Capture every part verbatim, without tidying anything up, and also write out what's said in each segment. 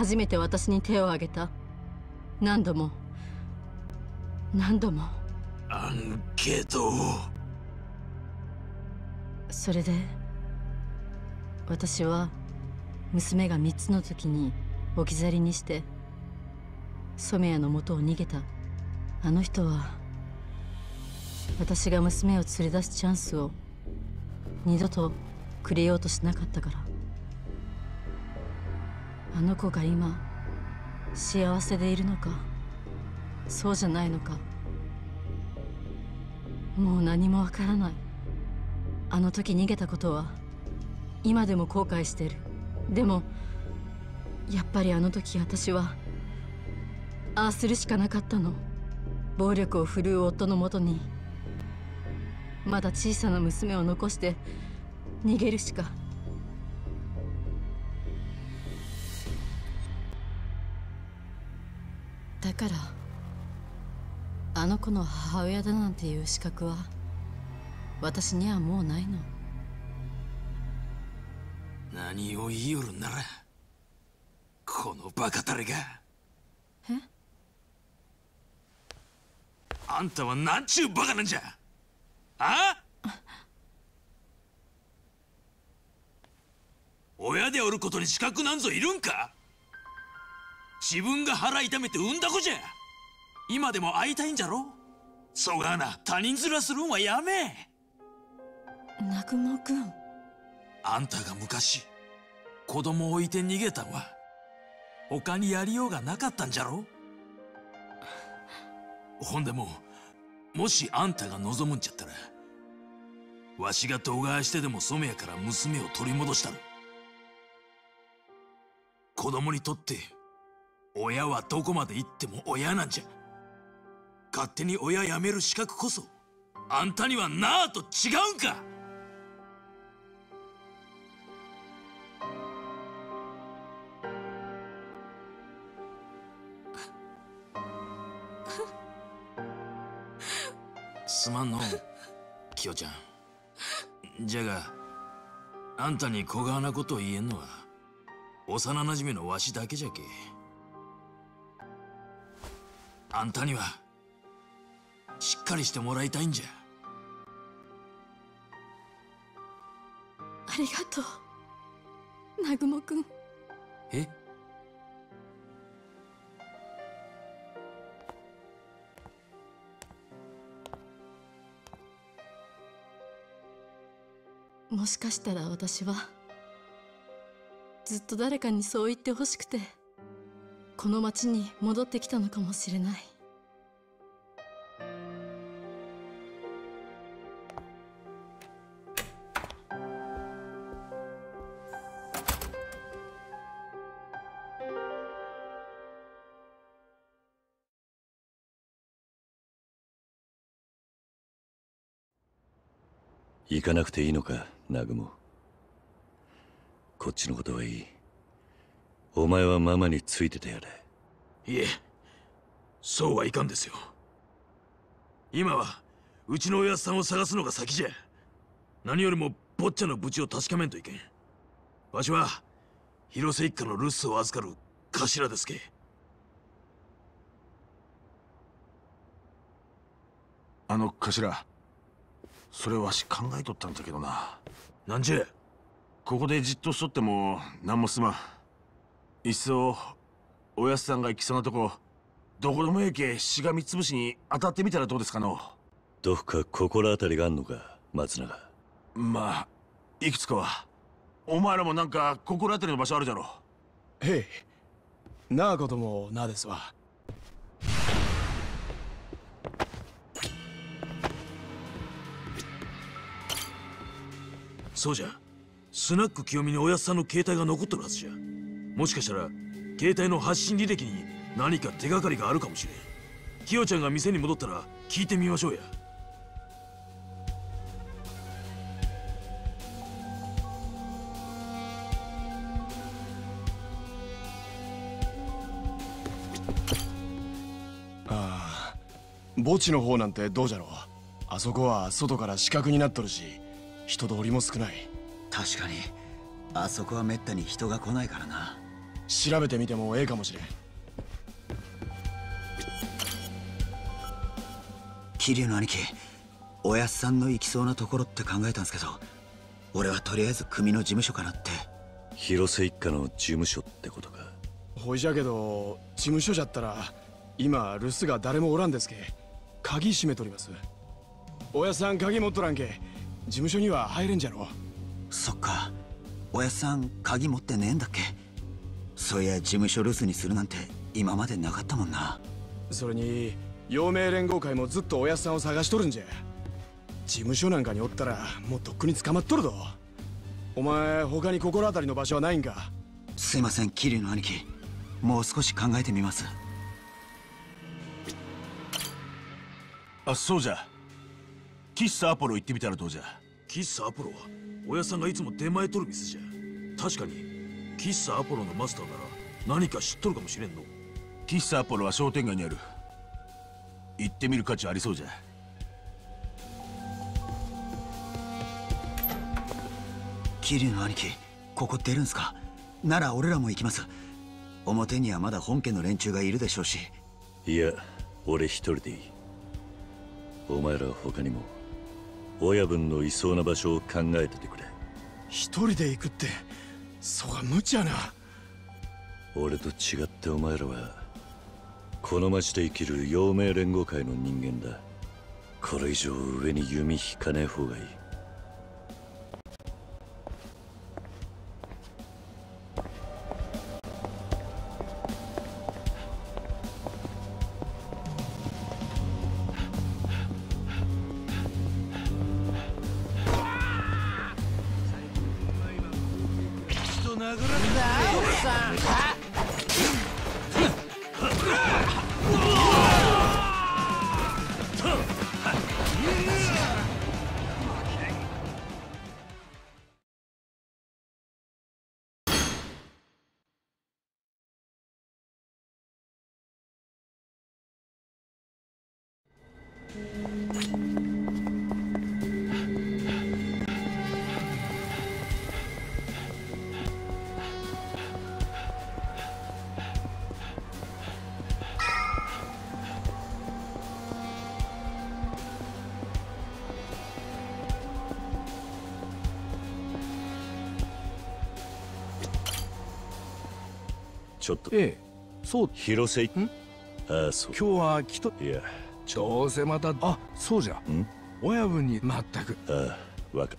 初めて私に手を挙げた。何度も何度も。 アンケート。 それで私は娘がみっつの時に置き去りにして染谷の元を逃げた。あの人は私が娘を連れ出すチャンスを二度とくれようとしなかったから。あの子が今幸せでいるのかそうじゃないのかもう何もわからない。あの時逃げたことは今でも後悔してる。でもやっぱりあの時私はああするしかなかったの。暴力を振るう夫のもとにまだ小さな娘を残して逃げるしか。だからあの子の母親だなんていう資格は私にはもうないの。 何を言いよるんならこのバカタレが。 え？ あんたはなんちゅうバカなんじゃ。あ？親でおることに資格なんぞいるんか。自分が腹痛めて産んだ子じゃ。今でも会いたいんじゃろ。そがな他人面するんはやめ。 南雲君、 あんたが昔子供を置いて逃げたんは他にやりようがなかったんじゃろ。ほんでももしあんたが望むんじゃったらわしが度外してでも染谷から娘を取り戻したる。子供にとって親はどこまで行っても親なんじゃ。勝手に親やめる資格こそあんたにはなあと違うんか。すまんのキヨちゃん。じゃがあんたに小川なことを言えんのは幼なじみのわしだけじゃけ。あんたにはしっかりしてもらいたいんじゃ。 ありがとう南雲君。 え？ もしかしたら私はずっと誰かにそう言ってほしくてこの町に戻ってきたのかもしれない。 行かなくていいのか、南雲。こっちのことはいい。お前はママについててやれ。 いえ、そうはいかんですよ。今はうちのおやっさんを探すのが先じゃ。何よりも坊ちゃんの無事を確かめんといけん。わしは広瀬一家の留守を預かる頭ですけ。 あの頭、それわし考えとったんだけどな。 なんじゃ。 ここでじっとしとっても何もすまん。いっそおやっさんが行きそうなとこどこでもええけしがみつぶしに当たってみたらどうですかの。 どっか心当たりがあんのか、松永。 まあいくつかは。お前らもなんか心当たりの場所あるじゃろ。 へい、なあこともなですわ。 そうじゃ。スナック清美におやっさんの携帯が残っとるはずじゃ。もしかしたら携帯の発信履歴に何か手がかりがあるかもしれん。キヨちゃんが店に戻ったら聞いてみましょうや。 ああ、墓地の方なんてどうじゃろう。あそこは外から死角になっとるし人通りも少ない。 確かにあそこはめったに人が来ないからな。 調べてみてもええかもしれん。 桐生の兄貴、おやっさんの行きそうなところって考えたんですけど、俺はとりあえず組の事務所かなって。 広瀬一家の事務所ってことか。 ほいじゃけど事務所じゃったら今留守が誰もおらんですけ、鍵閉めとります。おやっさん鍵持っとらんけ事務所には入れんじゃろ。 そっか、おやっさん鍵持ってねえんだっけ。そういや事務所留守にするなんて今までなかったもんな。 それに陽明連合会もずっとおやっさんを探しとるんじゃ。事務所なんかにおったらもうとっくに捕まっとるぞ。お前他に心当たりの場所はないんか。 すいません桐生の兄貴、もう少し考えてみます。 あ、そうじゃ、喫茶アポロ行ってみたらどうじゃ。 喫茶アポロはおやさんがいつも出前取る店じゃ。確かに喫茶アポロのマスターなら何か知っとるかもしれんの。 喫茶アポロは商店街にある。行ってみる価値ありそうじゃ。 桐生の兄貴、ここ出るんすか。なら俺らも行きます。表にはまだ本家の連中がいるでしょうし。 いや、俺一人でいい。お前らは他にも親分のいそうな場所を考えててくれ。 一人で行くってそが無茶な。 俺と違ってお前らはこの町で生きる陽明連合会の人間だ。これ以上上に弓引かねえ方がいい。ちょっと。 ええ、そう。 広瀬んああ、そう。 今日は来と。 いや、 どうせまた。あ、そうじゃ。 ん親分にまったく。 ああ、わか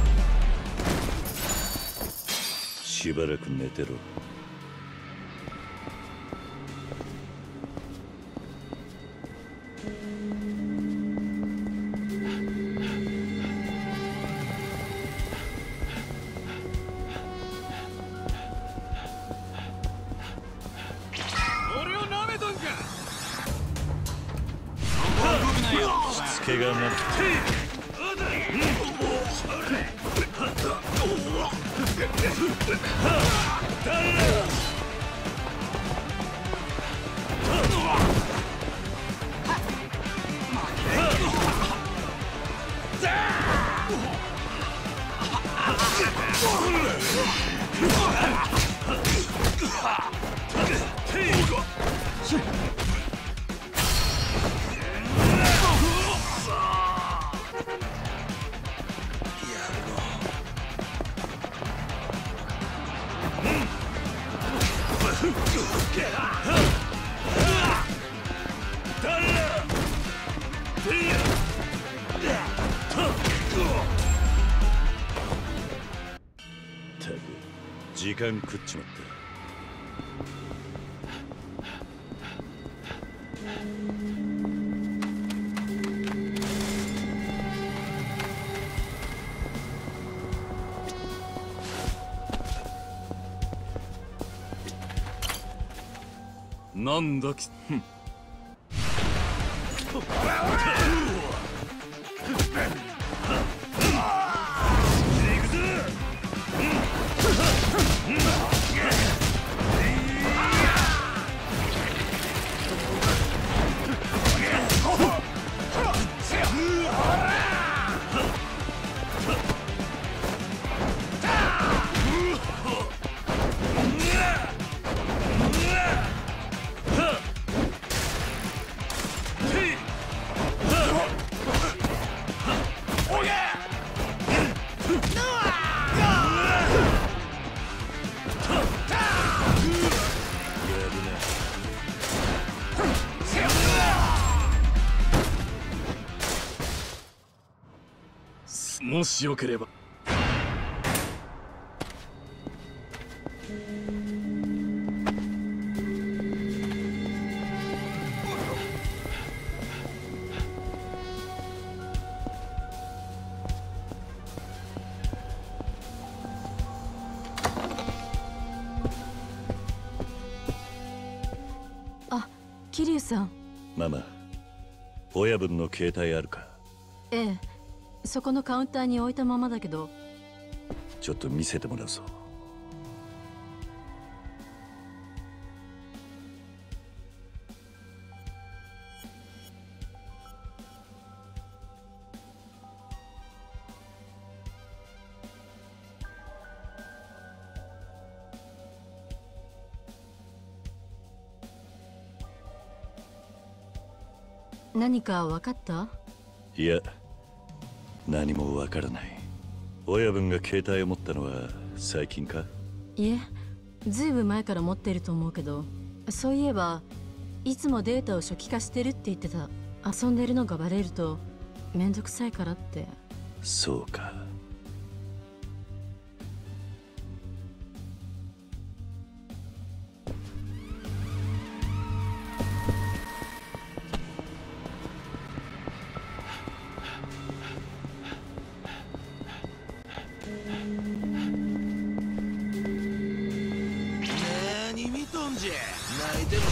しばらく寝てろ。 怪我なくたく時間食っちまった。 なんだきもしよければ。 あ、桐生さん。 ママ、親分の携帯あるか？ ええ、そこのカウンターに置いたままだけど。 ちょっと見せてもらうぞ。 何か分かった？ いや、何もわからない。親分が携帯を持ったのは最近か？ いえ、ずいぶん前から持ってると思うけど、そういえばいつもデータを初期化してるって言ってた。遊んでるのがバレるとめんどくさいからって。 そうか。 何見とんじゃ。泣いても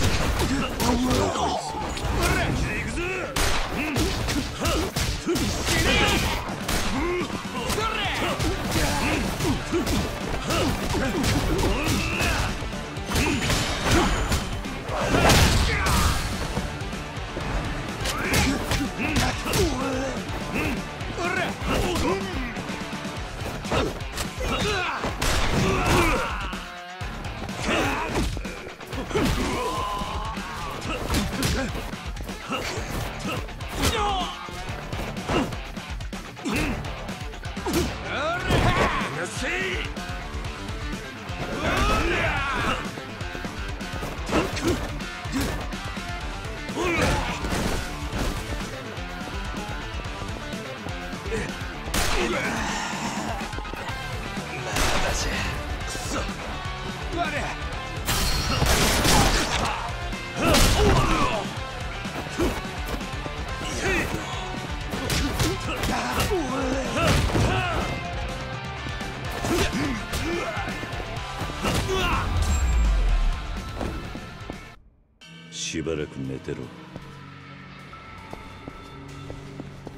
しばらく寝てろ。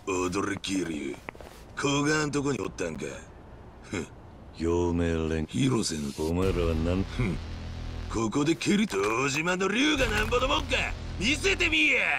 驚きりゅう。小川んとこにおったんか。 陽明連広瀬のお前らは何ここで蹴りと大島の竜がなんぼのもんか見せてみや。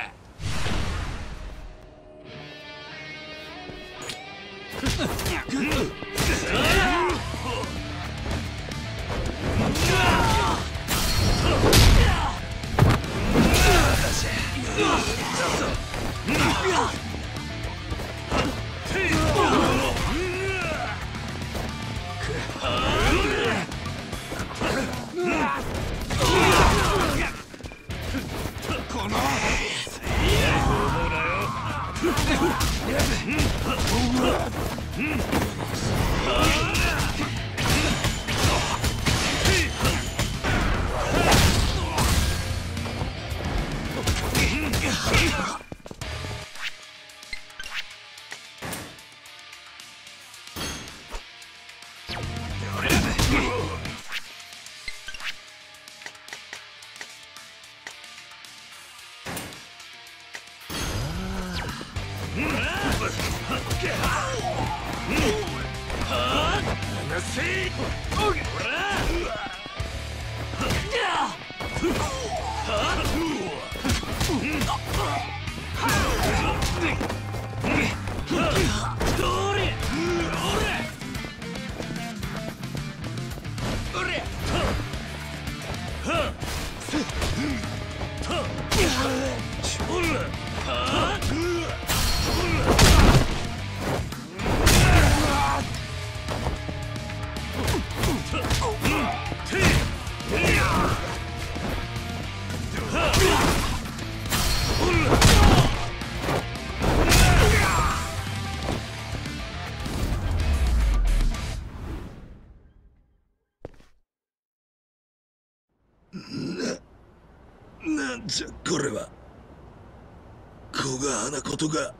なんじゃこれは。小川なことが。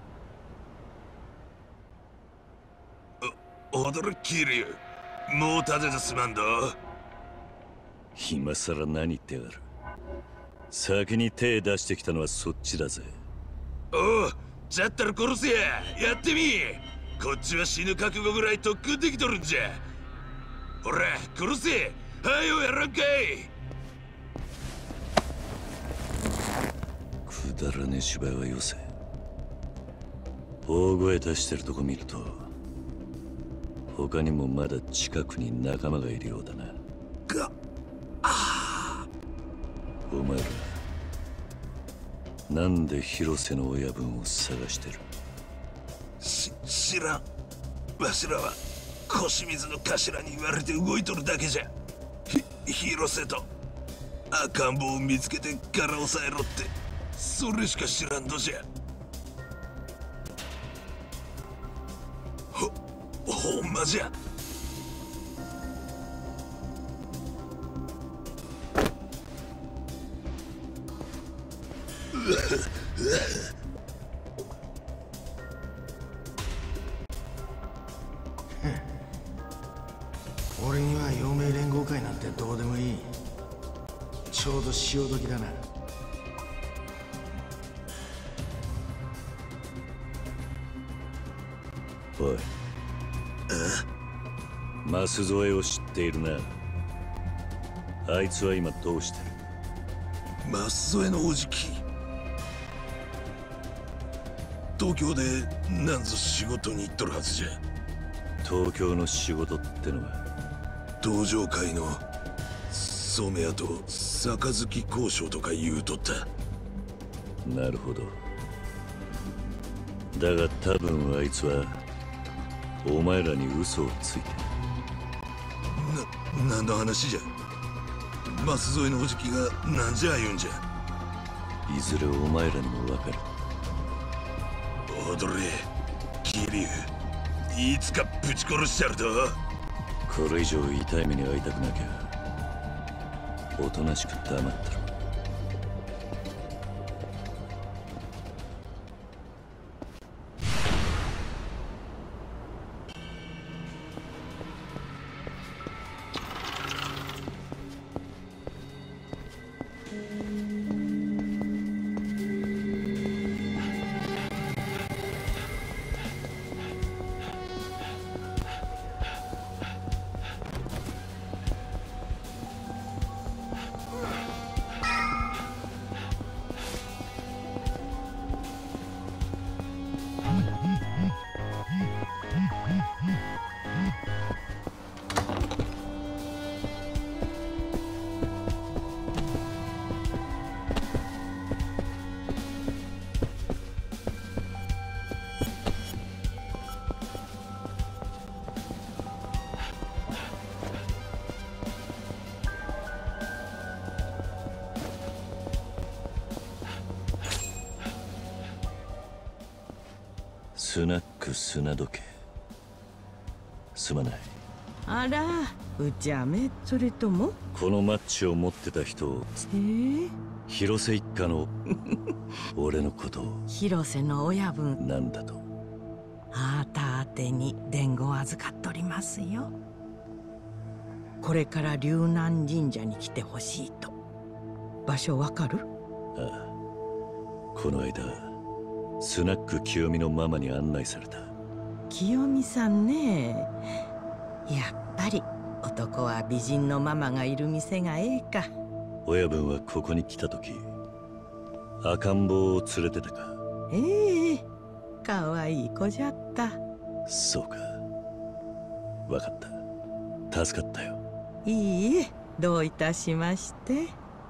お驚きりゅう。もう立ててすまんど。 今さら何言ってやがる。先に手出してきたのはそっちだぜ。 おう、じゃったら殺せや。やってみ。こっちは死ぬ覚悟ぐらい特訓できとるんじゃ。ほら殺せ。はよやらんかい。 くだらねえ芝居はよせ。大声出してるとこ見ると他にもまだ近くに仲間がいるようだな。 があお前らなんで広瀬の親分を探してる。 し知らん。わしらは腰水の頭に言われて動いとるだけじゃ。ひ広瀬と赤ん坊を見つけて柄を抑えろってそれしか知らんのじゃ。ほほんまじゃ。 俺には陽明連合会なんてどうでもいい。ちょうど潮時だな。 おい、舛添を知っているな。あいつは今どうしてる。 舛添のおじき東京でなんぞ仕事に行っとるはずじゃ。 東京の仕事ってのは道場会の染屋と杯交渉とか言うとった。 なるほど。だが多分あいつはお前らに嘘をついてる。な、何の話じゃ。舛添のおじきが何じゃ言うんじゃ。 いずれお前らにも分かる。 踊れ桐生、いつかぶち殺してやると。 これ以上痛い目に遭いたくなきゃおとなしく黙ってろ。 スナック砂時計。すまない。 あら、うちゃめ、それともこのマッチを持ってた人を、 えー、 広瀬一家の俺のことを広瀬の親分なんだと。 あーた宛てに伝言預かっとりますよ。これから龍南神社に来てほしいと。場所わかる？ ああ、この間スナック清美のママに案内された。 清美さんね。やっぱり男は美人のママがいる店がええか。 親分はここに来た時赤ん坊を連れてたか？ ええ、かわいい子じゃった。 そうか、わかった。助かったよ。 いいえ、どういたしまして。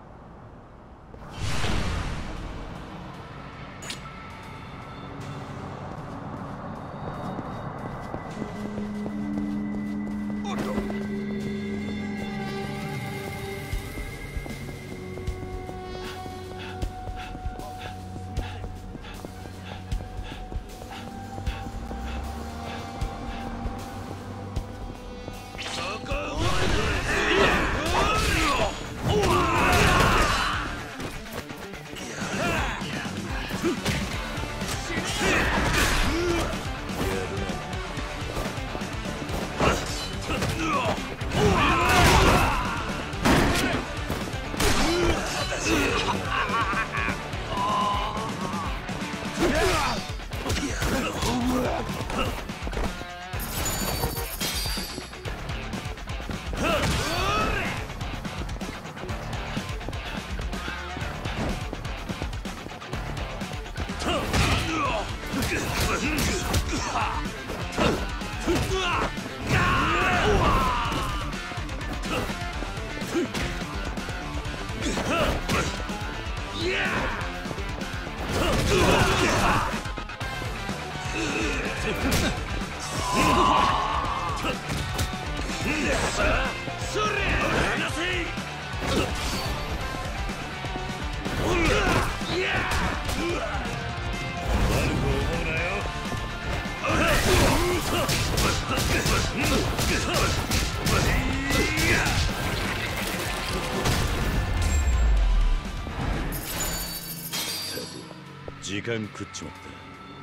時間食っちまった。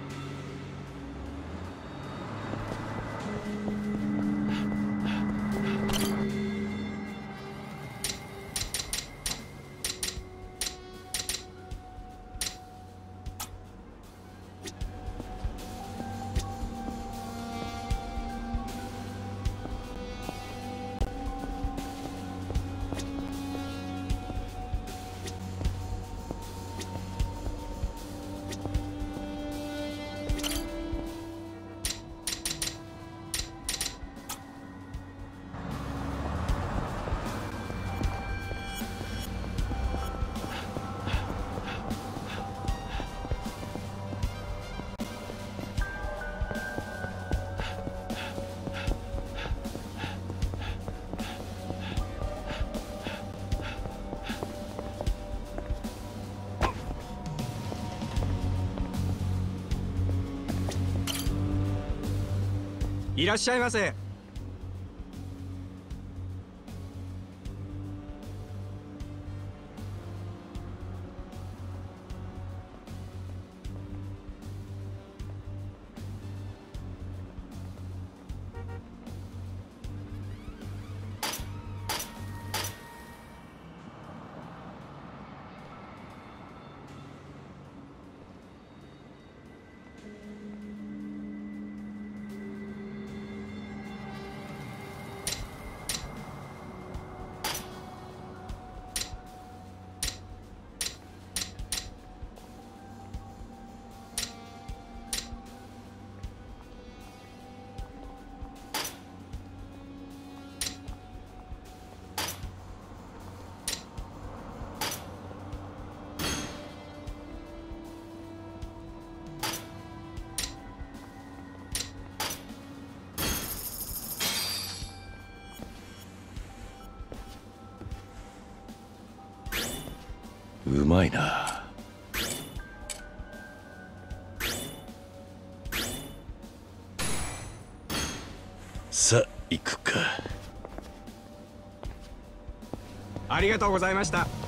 いらっしゃいませ。 うまいな。 さあ行くか。 ありがとうございました。